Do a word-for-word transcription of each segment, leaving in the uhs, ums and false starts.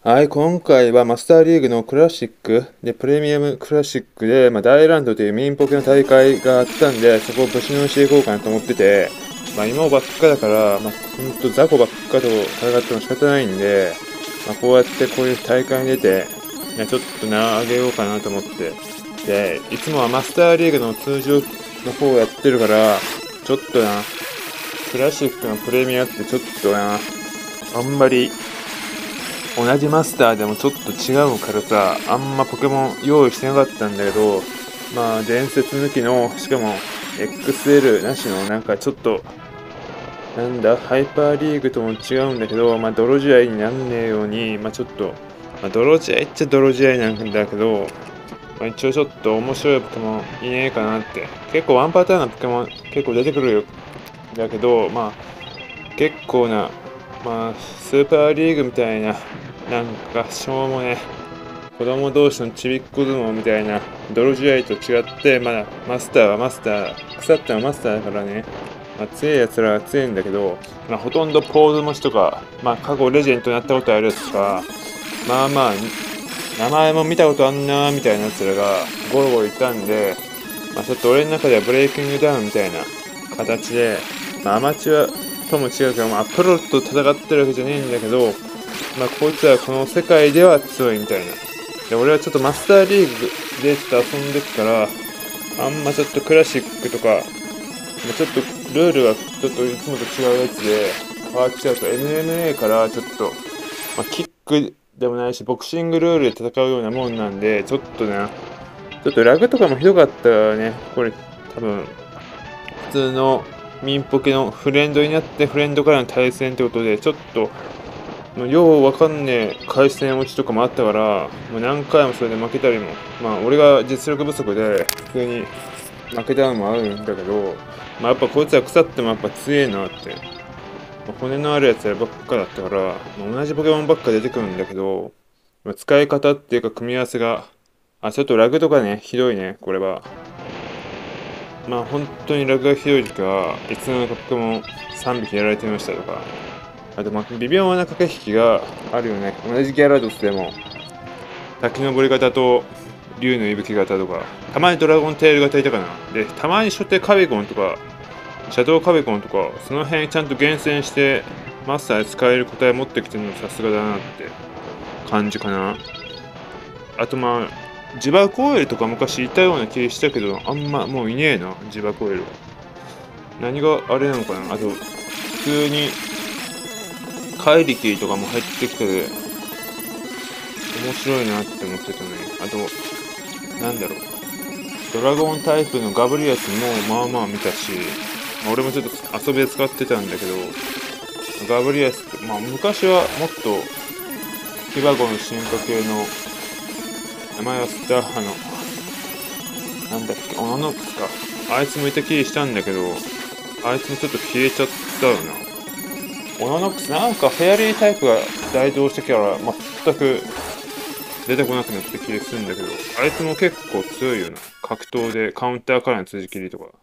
はい、今回はマスターリーグのクラシックで、プレミアムクラシックで、まあ、大ランドという民ポケの大会があったんで、そこをぶちのめしていこうかなと思ってて、まあ、今ばっかだから、まあ、ほんと雑魚ばっかと戦っても仕方ないんで、まあ、こうやってこういう大会に出て、ね、ちょっとな、上げようかなと思って。で、いつもはマスターリーグの通常の方をやってるから、ちょっとな、クラシックのプレミアってちょっとな、あんまり、同じマスターでもちょっと違うからさ、あんまポケモン用意してなかったんだけど、まあ伝説抜きの、しかも エックスエル なしのなんかちょっと、なんだ、ハイパーリーグとも違うんだけど、まあ泥試合になんねえように、まあちょっと、まあ泥試合っちゃ泥試合なんだけど、まあ一応ちょっと面白いポケモンいねえかなって。結構ワンパターンのポケモン結構出てくるよ。だけど、まあ結構な、まあスーパーリーグみたいな、なんかしょうもね、子供同士のちびっこ相撲みたいな泥試合と違って、まだマスターはマスター、腐ったのはマスターだからね、まあ、強いやつらは強いんだけど、まあ、ほとんどポーズ持ちとか、まあ、過去レジェンドになったことあるやつとか、まあまあ、名前も見たことあんなーみたいなやつらがゴロゴロいたんで、まあ、ちょっと俺の中ではブレイキングダウンみたいな形で、まあ、アマチュアとも違うけど、まあ、プロと戦ってるわけじゃねえんだけど、まあ、こいつはこの世界では強いみたいな。で、俺はちょっとマスターリーグでちょっと遊んでくから、あんまちょっとクラシックとか、まあ、ちょっとルールがちょっといつもと違うやつで変わっちゃうと エムエムエー からちょっと、まあ、キックでもないし、ボクシングルールで戦うようなもんなんで、ちょっとね、ちょっとラグとかもひどかったね。これ多分、普通の民ポケのフレンドになってフレンドからの対戦ってことで、ちょっと、もうようわかんねえ回線落ちとかもあったから、もう何回もそれで負けたりも、まあ俺が実力不足で普通に負けたのもあるんだけど、まあやっぱこいつは腐ってもやっぱ強えなって。まあ骨のあるやつらばっかだったから、まあ同じポケモンばっか出てくるんだけど、まあ使い方っていうか組み合わせが、あ、ちょっとラグとかね、ひどいね、これは。まあ本当にラグがひどい時は、いつのポケモンさんびきやられてみましたとか、あとまあ微妙な駆け引きがあるよね。同じギャラドスでも、滝登り型と竜の息吹型とか、たまにドラゴンテール型いたかな。で、たまに初手カビゴンとか、シャドウカビゴンとか、その辺ちゃんと厳選して、マスターで使える答え持ってきてるのさすがだなって感じかな。あとまあ、ジバコエルとか昔いたような気したけど、あんまもういねえな、ジバコエルは。何があれなのかな。あと、普通に、怪力とかも入ってきてて、面白いなって思ってたね。あと、なんだろう。ドラゴンタイプのガブリアスもまあまあ見たし、まあ、俺もちょっと遊びで使ってたんだけど、ガブリアスって、まあ昔はもっと、ヒバゴの進化系の、名前はスターの、なんだっけ、オノノックスか。あいつもいた気したんだけど、あいつもちょっと消えちゃったよな。オノノックスなんかフェアリータイプが大同してから全く出てこなくなった気がするんだけど、あいつも結構強いよな。格闘でカウンターからの辻切りとか。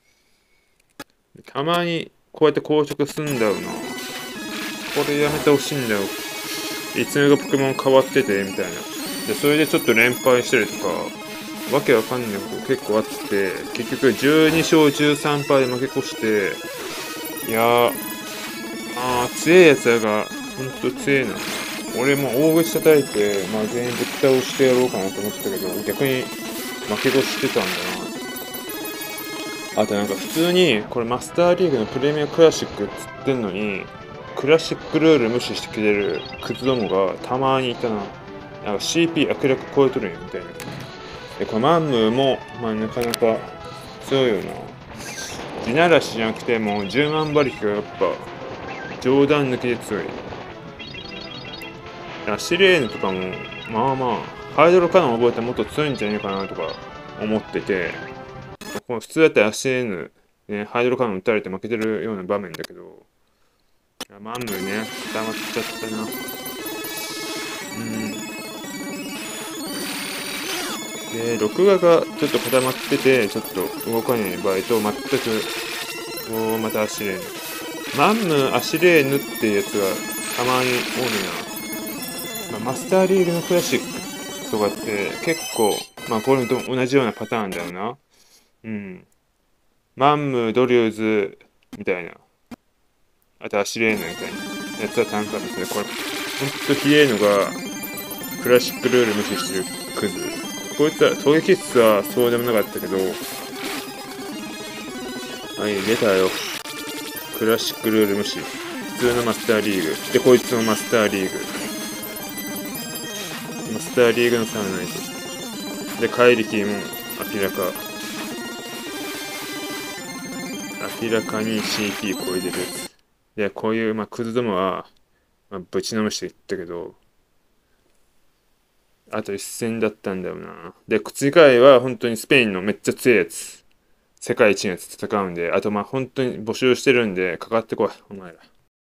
たまにこうやって硬直すんだよな。これやめてほしいんだよ。いつもがポケモン変わってて、みたいな。で、それでちょっと連敗したりとか、わけわかんないこと結構あって、結局じゅうに勝じゅうさん敗で負け越して、いやー、あー、強いやつらが、ほんと強いな。俺も大口叩いて、まあ全員ぶっ倒してやろうかなと思ってたけど、逆に負け越してたんだな。あとなんか普通に、これマスターリーグのプレミアクラシックっつってんのに、クラシックルール無視してくれるクズどもがたまにいたな。なんか シーピー 明らか超えとるんやみたいな。で、このマンムーも、まあなかなか強いよな。地ならしじゃなくてもうじゅうまん馬力がやっぱ冗談抜きで強い。アシレーヌとかも、まあまあ、ハイドロカノン覚えたらもっと強いんじゃないかなとか思ってて、この普通だったらアシレーヌ、ね、ハイドロカノン打たれて負けてるような場面だけど、マンムーね、固まっちゃったな。うん。で、録画がちょっと固まってて、ちょっと動かない場合と、全く、もうまたアシレーヌ。マンムー、アシレーヌっていうやつがたまに多いな。 まあ、マスターリーグのクラシックとかって結構、まあこれと同じようなパターンだよな。うん。マンムー、ドリューズみたいな。あとアシレーヌみたいなやつは単価ですね。これ、ほんとひえーのがクラシックルール無視してるクズ。こいつは、狙撃室はそうでもなかったけど、はい、出たよ。クラシックルール無視。普通のマスターリーグ。で、こいつもマスターリーグ。マスターリーグのサウナイト。で、怪力も明らか。明らかに シーピー 超えてるやつ。で、こういう、まあ、クズどもは、まあ、ぶちのめしていったけど、あと一戦だったんだよな。で、次回は本当にスペインのめっちゃ強いやつ。世界一のやつ戦うんで、あとまあ本当に募集してるんで、かかってこい、お前ら。